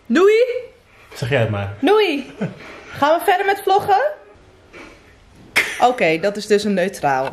Doei! Zeg jij het maar. Doei! Gaan we verder met vloggen? Oké, dat is dus een neutraal.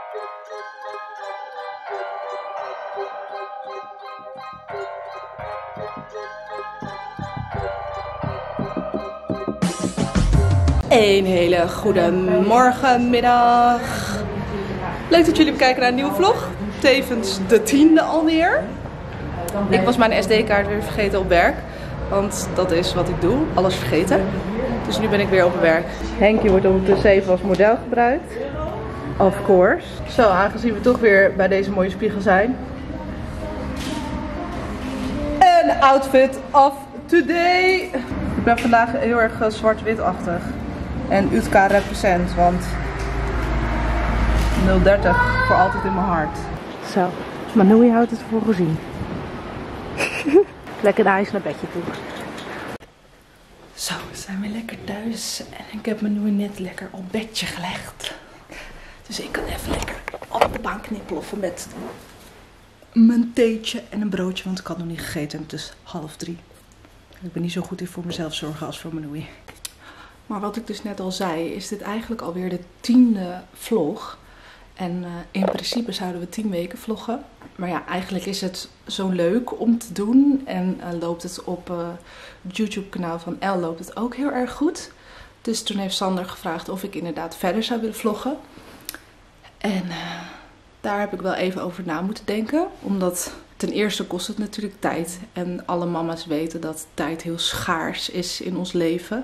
Een hele goede morgen, middag. Leuk dat jullie bekijken naar een nieuwe vlog. Tevens de 10e alweer. Ik was mijn SD-kaart weer vergeten op werk. Want dat is wat ik doe, alles vergeten. Dus nu ben ik weer op werk. Henkie wordt ondertussen even als model gebruikt. Of course. Zo, aangezien we toch weer bij deze mooie spiegel zijn. Een outfit of today. Ik ben vandaag heel erg zwart-wit-achtig. En Utka represent, want 030 voor altijd in mijn hart. Zo, Manoui houdt het voor gezien. Lekker de ijs naar bedje toe. Zo, we zijn weer lekker thuis. En ik heb Manoui net lekker op bedje gelegd. Dus ik kan even lekker op de bank knippelen met mijn theetje en een broodje. Want ik had nog niet gegeten en het is 2:30. Ik ben niet zo goed in voor mezelf zorgen als voor Manoui. Maar wat ik dus net al zei, is dit eigenlijk alweer de 10e vlog. En in principe zouden we 10 weken vloggen. Maar ja, eigenlijk is het zo leuk om te doen. En loopt het op het YouTube kanaal van Elle loopt het ook heel erg goed. Dus toen heeft Sander gevraagd of ik inderdaad verder zou willen vloggen. En daar heb ik wel even over na moeten denken. Omdat ten eerste kost het natuurlijk tijd. En alle mama's weten dat tijd heel schaars is in ons leven.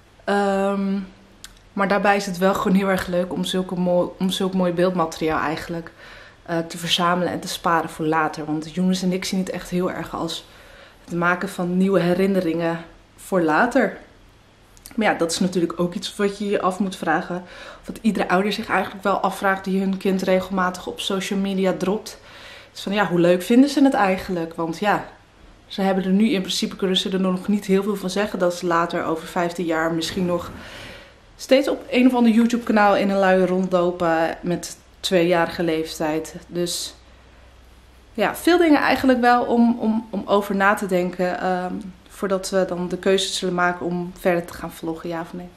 Maar daarbij is het wel gewoon heel erg leuk om zulk mooi beeldmateriaal eigenlijk te verzamelen en te sparen voor later. Want Jonas en ik zien het echt heel erg als het maken van nieuwe herinneringen voor later. Maar ja, dat is natuurlijk ook iets wat je je af moet vragen. Of wat iedere ouder zich eigenlijk wel afvraagt die hun kind regelmatig op social media dropt. Dus van ja, hoe leuk vinden ze het eigenlijk? Want ja, ze hebben er nu in principe, kunnen ze er nog niet heel veel van zeggen. Dat ze later over 15 jaar misschien nog steeds op een of ander YouTube kanaal in een luie rondlopen met 2-jarige leeftijd. Dus ja, veel dingen eigenlijk wel om over na te denken. Voordat we dan de keuze zullen maken om verder te gaan vloggen, ja of nee.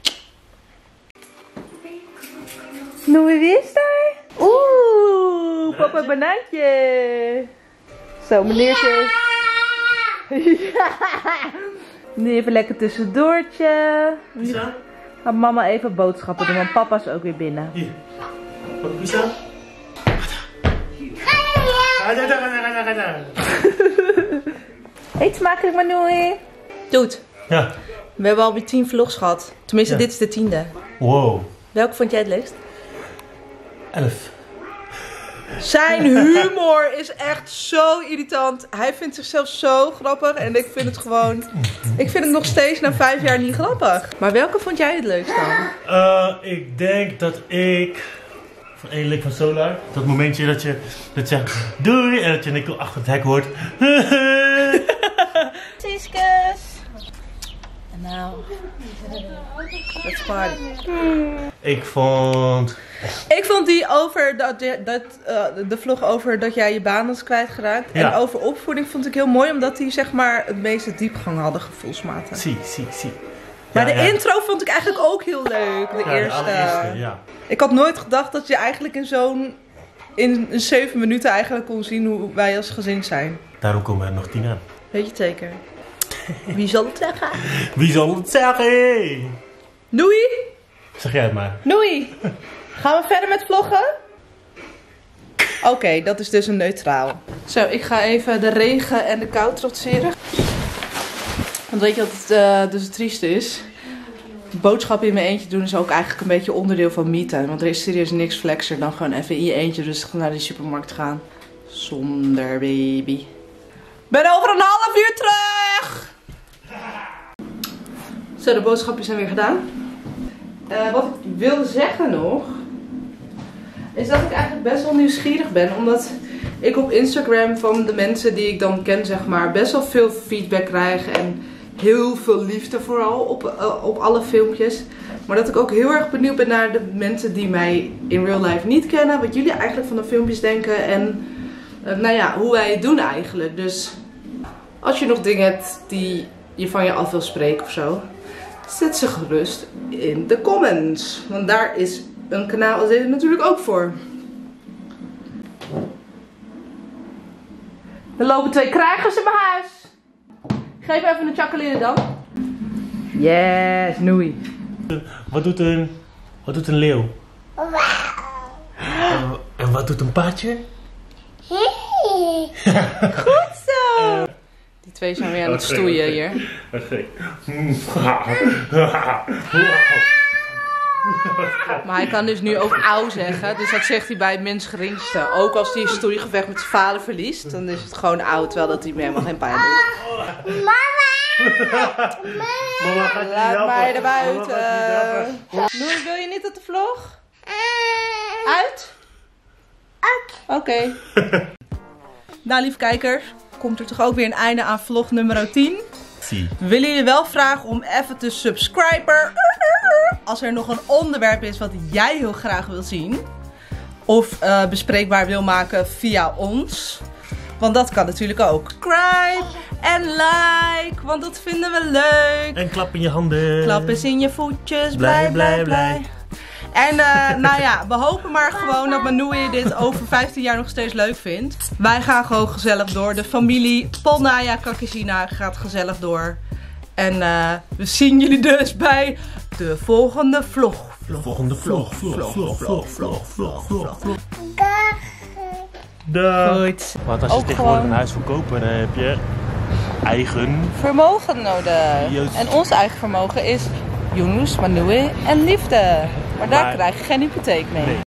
Noem wie is daar? Oeh, papa banaantje. Zo, meneertje. Nu even lekker tussendoortje. Pizza? Gaat mama even boodschappen doen, want papa is ook weer binnen. Hier. Wat pizza? Eet smakelijk, Manoui. Doet. Ja. We hebben alweer 10 vlogs gehad. Tenminste, Ja. dit is de 10e. Wow. Welke vond jij het leukst? 11. Zijn humor is echt zo irritant. Hij vindt zichzelf zo grappig en ik vind het gewoon... Ik vind het nog steeds na 5 jaar niet grappig. Maar welke vond jij het leukst dan? Ik denk dat ik... Van één lik van Solar. Dat momentje dat je zegt doei en dat je Nico achter het hek hoort. Sieskus. En nou... Let's party. Ik vond die over de vlog over dat jij je baan was kwijtgeraakt. Ja. En over opvoeding vond ik heel mooi, omdat die zeg maar het meeste diepgang hadden gevoelsmatig. zie. Maar Ja, de intro vond ik eigenlijk ook heel leuk. De eerste. allereerste, ja. Ik had nooit gedacht dat je eigenlijk in 7 minuten eigenlijk kon zien hoe wij als gezin zijn. Daarom komen er nog 10 aan. Weet je het zeker? Wie zal het zeggen? Wie zal het zeggen? Doei! Zeg jij het maar. Doei! Gaan we verder met vloggen? Oké, dat is dus een neutraal. Zo, ik ga even de regen en de kou trotseren. Want weet je wat het dus het trieste is? Boodschappen in mijn eentje doen is ook eigenlijk een beetje onderdeel van me-time. Want er is serieus niks flexer dan gewoon even in je eentje rustig naar de supermarkt gaan. Zonder baby. Ben over een half uur terug! Zo, de boodschapjes zijn weer gedaan. Wat ik wilde zeggen nog, is dat ik eigenlijk best wel nieuwsgierig ben. Omdat ik op Instagram van de mensen die ik dan ken, zeg maar, best wel veel feedback krijg. En heel veel liefde vooral op alle filmpjes. Maar dat ik ook heel erg benieuwd ben naar de mensen die mij in real life niet kennen. Wat jullie eigenlijk van de filmpjes denken. En nou ja, hoe wij het doen eigenlijk. Dus als je nog dingen hebt die je van je af wil spreken of zo, zet ze gerust in de comments. Want daar is een kanaal als dit natuurlijk ook voor. Er lopen 2 krijgers in mijn huis. Geef even een Jacqueline dan. Yes, Noei. Wat doet een leeuw? En wat doet een paardje? Goed zo! Die 2 zijn weer aan het stoeien hier. Oké. Maar hij kan dus nu ook auw zeggen. Dus dat zegt hij bij het mens geringste. Ook als hij een stoeigevecht met zijn vader verliest. Dan is het gewoon auw, terwijl dat hij me helemaal geen pijn doet. Mama gaat je Laat helpen. mij naar buiten. Mama gaat je helpen. Noei, wil je niet uit de vlog? Uit? Oké. Nou, lieve kijkers. Komt er toch ook weer een einde aan vlog nummer 10. Zie. We willen jullie wel vragen om even te subscriben. Als er nog een onderwerp is wat jij heel graag wil zien. Of bespreekbaar wil maken via ons. Want dat kan natuurlijk ook. Subscribe en like, want dat vinden we leuk. En klap in je handen. Klap eens in je voetjes, blij. En nou ja, we hopen maar gewoon dat Manoui dit over 15 jaar nog steeds leuk vindt. Wij gaan gewoon gezellig door. De familie Polnaya Kakizina gaat gezellig door. En we zien jullie dus bij de volgende vlog. Dag. Goed. Want als je Ook tegenwoordig gewoon- een huis wil kopen, dan heb je eigen. Vermogen nodig. Juist. En ons eigen vermogen is Yunus, Manoui en liefde. Maar daar Maar- krijg je geen hypotheek mee. Nee.